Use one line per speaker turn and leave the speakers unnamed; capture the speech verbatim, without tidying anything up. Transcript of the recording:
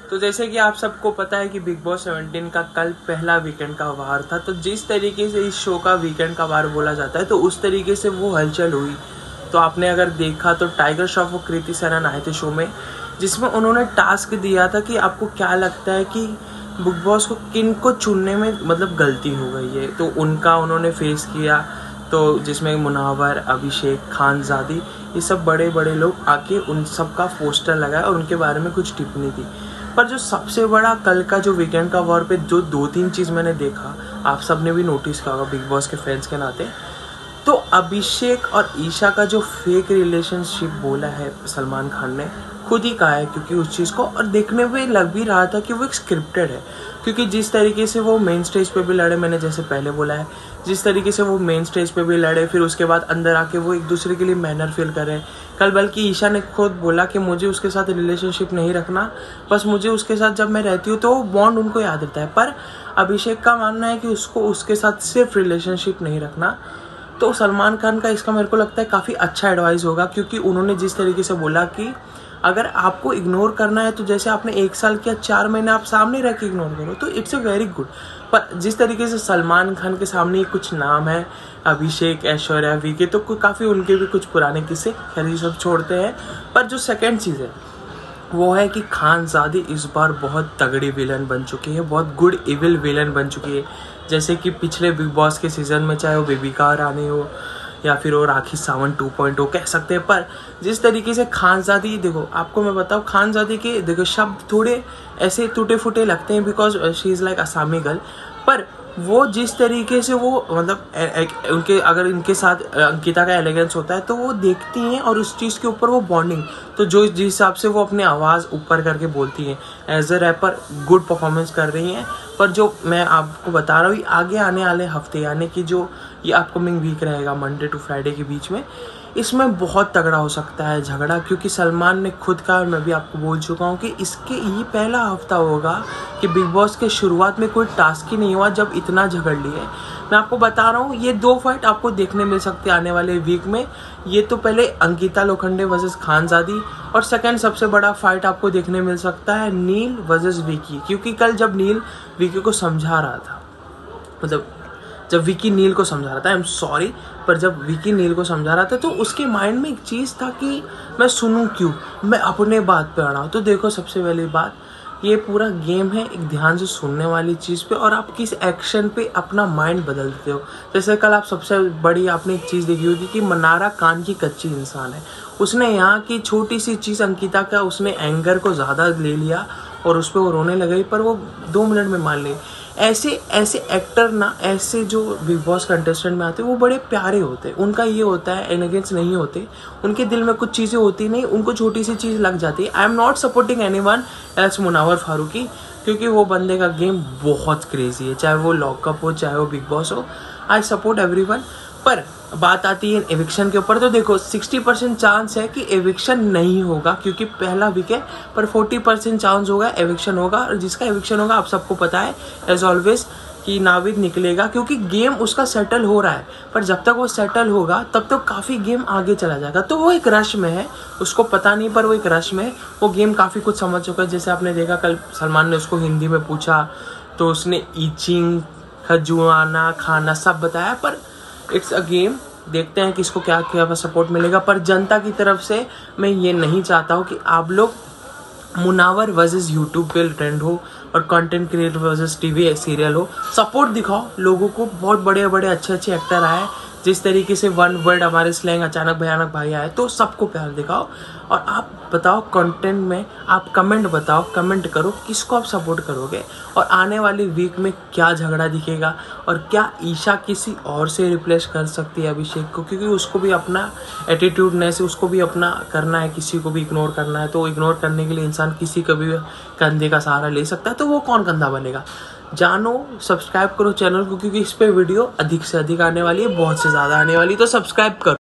तो जैसे कि आप सबको पता है कि बिग बॉस सेवनटीन का कल पहला वीकेंड का वार था, तो जिस तरीके से इस शो का वीकेंड का वार बोला जाता है तो उस तरीके से वो हलचल हुई। तो आपने अगर देखा तो टाइगर श्रॉफ और कृति सनन आए थे शो में, जिसमें उन्होंने टास्क दिया था कि आपको क्या लगता है कि बिग बॉस को किन को चुनने में मतलब गलती हो गई है। तो उनका उन्होंने फेस किया, तो जिसमें मुनावर, अभिषेक, खानजादी, ये सब बड़े बड़े लोग आके उन सब का पोस्टर लगाया और उनके बारे में कुछ टिप्पणी दी। पर जो सबसे बड़ा कल का जो वीकेंड का वॉर पे जो दो तीन चीज़ मैंने देखा, आप सब ने भी नोटिस किया होगा बिग बॉस के फैंस के नाते, तो अभिषेक और ईशा का जो फेक रिलेशनशिप बोला है सलमान खान ने खुद ही कहा है, क्योंकि उस चीज़ को और देखने में लग भी रहा था कि वो एक स्क्रिप्टेड है। क्योंकि जिस तरीके से वो मेन स्टेज पे भी लड़े, मैंने जैसे पहले बोला है, जिस तरीके से वो मेन स्टेज पे भी लड़े, फिर उसके बाद अंदर आके वो एक दूसरे के लिए मैनर फील करें। कल बल्कि ईशा ने खुद बोला कि मुझे उसके साथ रिलेशनशिप नहीं रखना, बस मुझे उसके साथ जब मैं रहती हूँ तो वो बॉन्ड उनको याद रहता है। पर अभिषेक का मानना है कि उसको उसके साथ सिर्फ रिलेशनशिप नहीं रखना। तो सलमान खान का इसका मेरे को लगता है काफ़ी अच्छा एडवाइस होगा, क्योंकि उन्होंने जिस तरीके से बोला कि अगर आपको इग्नोर करना है तो जैसे आपने एक साल किया, चार महीने आप सामने रह के इग्नोर करो, तो इट्स अ वेरी गुड। पर जिस तरीके से सलमान खान के सामने कुछ नाम है, अभिषेक, ऐश्वर्या, वीके, तो काफ़ी उनके भी कुछ पुराने किस्से, खैर ये सब छोड़ते हैं। पर जो सेकेंड चीज़ है वो है कि खानजादी इस बार बहुत तगड़ी विलन बन चुकी है, बहुत गुड इविल विलन बन चुकी है। जैसे कि पिछले बिग बॉस के सीज़न में चाहे वो बेबिका रानी हो या फिर वो Rakhi Sawant two point O कह सकते हैं। पर जिस तरीके से खानजादी, देखो आपको मैं बताऊँ, खानजादी के देखो शब्द थोड़े ऐसे टूटे फूटे लगते हैं because she is like Assamese girl, पर वो जिस तरीके से वो मतलब उनके अगर इनके साथ अंकिता का एलिगेंस होता है तो वो देखती हैं और उस चीज़ के ऊपर वो बॉन्डिंग, तो जो जिस हिसाब से वो अपनी आवाज़ ऊपर करके बोलती हैं as a rapper good performance कर रही हैं। पर जो मैं आपको बता रहा हूँ आगे आने वाले हफ्ते, यानी कि जो ये अपकमिंग वीक रहेगा मंडे टू फ्राइडे के बीच में, इसमें बहुत तगड़ा हो सकता है झगड़ा। क्योंकि सलमान ने खुद कहा, मैं भी आपको बोल चुका हूँ कि इसके ये पहला हफ्ता होगा कि बिग बॉस के शुरुआत में कोई टास्क ही नहीं हुआ जब इतना झगड़ लिए। मैं आपको बता रहा हूँ ये दो फाइट आपको देखने मिल सकते हैं आने वाले वीक में। ये तो पहले अंकिता लोखंडे वर्सेस खानजादी, और सेकंड सबसे बड़ा फाइट आपको देखने मिल सकता है नील वर्सेस विकी। क्योंकि कल जब नील विकी को समझा रहा था, मतलब जब विकी नील को समझा रहा था, आई एम सॉरी, पर जब विकी नील को समझा रहा था तो उसके माइंड में एक चीज़ था कि मैं सुनूं क्यों, मैं अपने बात पे अड़ा हूँ। तो देखो सबसे पहली बात, ये पूरा गेम है एक ध्यान से सुनने वाली चीज़ पे, और आप किस एक्शन पे अपना माइंड बदल देते हो। जैसे कल आप सबसे बड़ी आपने एक चीज़ देखी होगी कि मनारा कान की कच्ची इंसान है। उसने यहाँ की छोटी सी चीज़ अंकिता का, उसने एंगर को ज़्यादा ले लिया और उस पर वो रोने लगी, पर वो दो मिनट में मान ली। ऐसे ऐसे एक्टर ना, ऐसे जो बिग बॉस कंटेस्टेंट में आते हैं वो बड़े प्यारे होते हैं। उनका ये होता है एलिगेंस नहीं होते, उनके दिल में कुछ चीज़ें होती नहीं, उनको छोटी सी चीज़ लग जाती है। I am not supporting anyone else Munawar Faruqui, क्योंकि वो बंदे का गेम बहुत क्रेजी है, चाहे वो लॉकअप हो चाहे वो बिग बॉस हो। I support everyone. पर बात आती है एविक्शन के ऊपर, तो देखो सिक्सटी परसेंट चांस है कि एविक्शन नहीं होगा क्योंकि पहला वीक है, पर फोर्टी परसेंट चांस होगा एविक्शन होगा। और जिसका एविक्शन होगा आप सबको पता है एज ऑलवेज कि नाविद निकलेगा, क्योंकि गेम उसका सेटल हो रहा है। पर जब तक वो सेटल होगा तब तक काफ़ी गेम आगे चला जाएगा। तो वो एक रश में है, उसको पता नहीं, पर वो एक रश में है। वो गेम काफ़ी कुछ समझ चुका है। जैसे आपने देखा कल सलमान ने उसको हिंदी में पूछा तो उसने ईचिंग, खजुआना, खाना सब बताया। पर इट्स अ गेम, देखते हैं कि इसको क्या क्या सपोर्ट मिलेगा। पर जनता की तरफ से मैं ये नहीं चाहता हूँ कि आप लोग मुनावर वर्सेस यूट्यूब पे ट्रेंड हो और content creator versus TV serial हो। सपोर्ट दिखाओ लोगों को, बहुत बड़े बड़े अच्छे अच्छे एक्टर आए, जिस तरीके से वन वर्ड हमारे स्लैंग अचानक भयानक भाई आए, तो सबको प्यार दिखाओ। और आप बताओ कंटेंट में, आप कमेंट बताओ, कमेंट करो किसको आप सपोर्ट करोगे और आने वाली वीक में क्या झगड़ा दिखेगा, और क्या ईशा किसी और से रिप्लेस कर सकती है अभिषेक को, क्योंकि उसको भी अपना एटीट्यूडनेस, उसको भी अपना करना है, किसी को भी इग्नोर करना है। तो इग्नोर करने के लिए इंसान किसी का भी कंधे का सहारा ले सकता है, तो वो कौन कंधा बनेगा। जानो, सब्सक्राइब करो चैनल को, क्योंकि इस पे वीडियो अधिक से अधिक आने वाली है, बहुत से ज़्यादा आने वाली है, तो सब्सक्राइब करो।